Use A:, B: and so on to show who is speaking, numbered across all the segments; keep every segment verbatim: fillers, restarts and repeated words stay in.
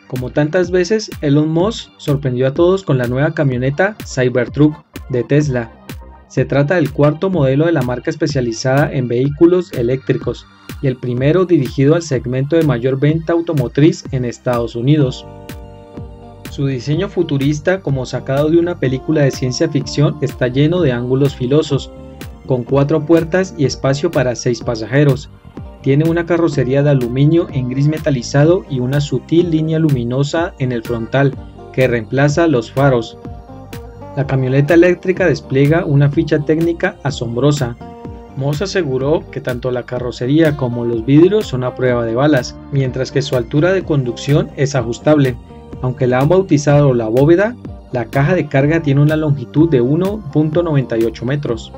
A: Como tantas veces, Elon Musk sorprendió a todos con la nueva camioneta Cybertruck de Tesla. Se trata del cuarto modelo de la marca especializada en vehículos eléctricos y el primero dirigido al segmento de mayor venta automotriz en Estados Unidos. Su diseño futurista, como sacado de una película de ciencia ficción, está lleno de ángulos filosos, con cuatro puertas y espacio para seis pasajeros. Tiene una carrocería de aluminio en gris metalizado y una sutil línea luminosa en el frontal que reemplaza los faros. La camioneta eléctrica despliega una ficha técnica asombrosa. Musk aseguró que tanto la carrocería como los vidrios son a prueba de balas, mientras que su altura de conducción es ajustable. Aunque la han bautizado la bóveda, la caja de carga tiene una longitud de uno punto noventa y ocho metros.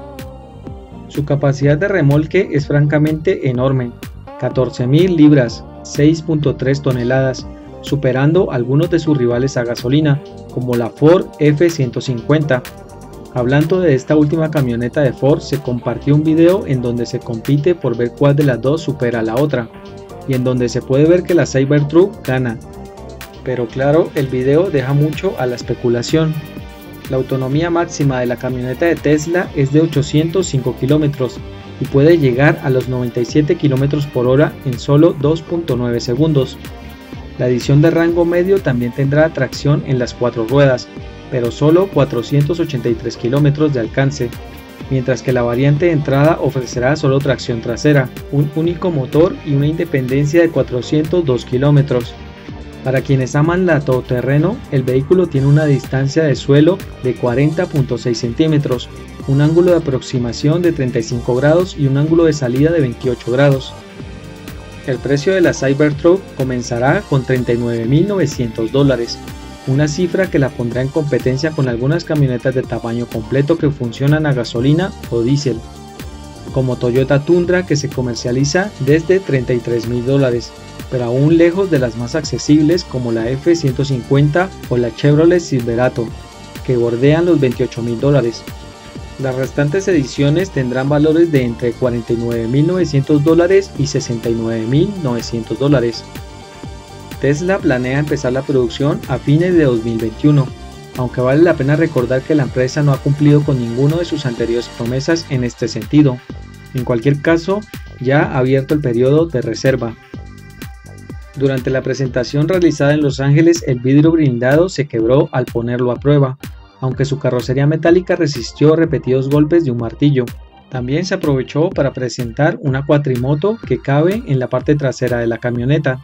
A: Su capacidad de remolque es francamente enorme, catorce mil libras, seis punto tres toneladas, superando algunos de sus rivales a gasolina, como la Ford F ciento cincuenta. Hablando de esta última camioneta de Ford, se compartió un video en donde se compite por ver cuál de las dos supera a la otra, y en donde se puede ver que la Cybertruck gana. Pero claro, el video deja mucho a la especulación. La autonomía máxima de la camioneta de Tesla es de ochocientos cinco kilómetros y puede llegar a los noventa y siete kilómetros por hora en solo dos punto nueve segundos. La edición de rango medio también tendrá tracción en las cuatro ruedas, pero solo cuatrocientos ochenta y tres kilómetros de alcance, mientras que la variante de entrada ofrecerá solo tracción trasera, un único motor y una independencia de cuatrocientos dos kilómetros. Para quienes aman la todoterreno, el vehículo tiene una distancia de suelo de cuarenta punto seis centímetros, un ángulo de aproximación de treinta y cinco grados y un ángulo de salida de veintiocho grados. El precio de la Cybertruck comenzará con treinta y nueve mil novecientos dólares, una cifra que la pondrá en competencia con algunas camionetas de tamaño completo que funcionan a gasolina o diésel, como Toyota Tundra, que se comercializa desde treinta y tres mil dólares, pero aún lejos de las más accesibles como la F ciento cincuenta o la Chevrolet Silverado, que bordean los veintiocho mil dólares. Las restantes ediciones tendrán valores de entre cuarenta y nueve mil novecientos dólares y sesenta y nueve mil novecientos dólares. Tesla planea empezar la producción a fines de dos mil veintiuno, aunque vale la pena recordar que la empresa no ha cumplido con ninguno de sus anteriores promesas en este sentido. En cualquier caso, ya ha abierto el periodo de reserva. Durante la presentación realizada en Los Ángeles, el vidrio blindado se quebró al ponerlo a prueba, aunque su carrocería metálica resistió repetidos golpes de un martillo. También se aprovechó para presentar una cuatrimoto que cabe en la parte trasera de la camioneta.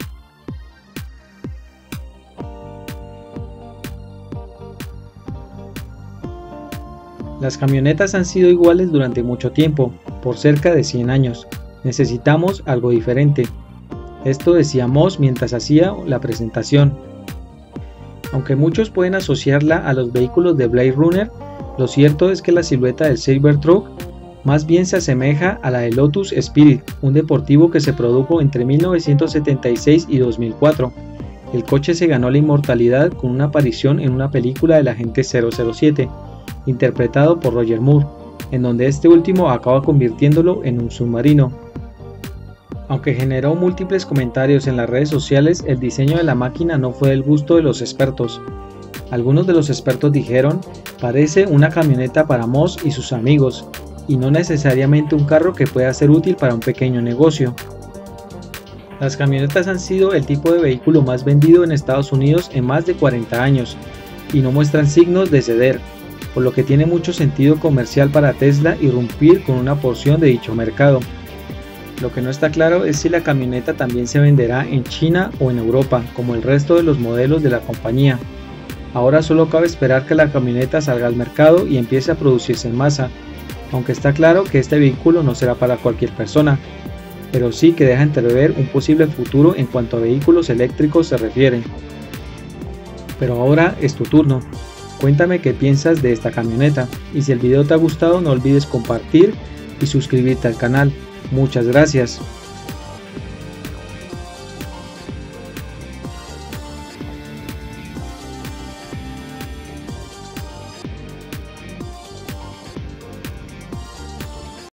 A: Las camionetas han sido iguales durante mucho tiempo, por cerca de cien años. Necesitamos algo diferente. Esto decía Musk mientras hacía la presentación. Aunque muchos pueden asociarla a los vehículos de Blade Runner, lo cierto es que la silueta del Cybertruck más bien se asemeja a la de Lotus Spirit, un deportivo que se produjo entre mil novecientos setenta y seis y dos mil cuatro. El coche se ganó la inmortalidad con una aparición en una película del agente cero cero siete, interpretado por Roger Moore, en donde este último acaba convirtiéndolo en un submarino. Aunque generó múltiples comentarios en las redes sociales, el diseño de la máquina no fue del gusto de los expertos. Algunos de los expertos dijeron: parece una camioneta para Musk y sus amigos, y no necesariamente un carro que pueda ser útil para un pequeño negocio. Las camionetas han sido el tipo de vehículo más vendido en Estados Unidos en más de cuarenta años, y no muestran signos de ceder, por lo que tiene mucho sentido comercial para Tesla irrumpir con una porción de dicho mercado. Lo que no está claro es si la camioneta también se venderá en China o en Europa, como el resto de los modelos de la compañía. Ahora solo cabe esperar que la camioneta salga al mercado y empiece a producirse en masa, aunque está claro que este vehículo no será para cualquier persona, pero sí que deja entrever un posible futuro en cuanto a vehículos eléctricos se refiere. Pero ahora es tu turno. Cuéntame qué piensas de esta camioneta, y si el video te ha gustado no olvides compartir y suscribirte al canal. Muchas gracias.